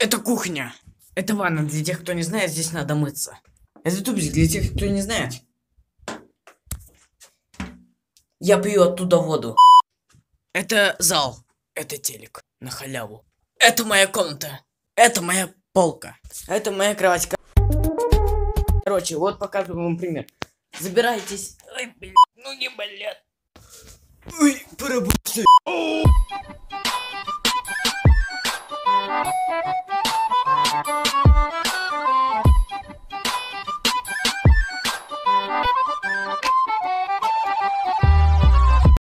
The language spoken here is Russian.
Это кухня. Это ванна. Для тех, кто не знает, здесь надо мыться. Это тубик для тех, кто не знает. Я пью оттуда воду. Это зал. Это телек. На халяву. Это моя комната. Это моя полка. Это моя кровать. Короче, вот показываю вам пример. Забирайтесь. Ой, блин, ноги болят. Ой, поработай.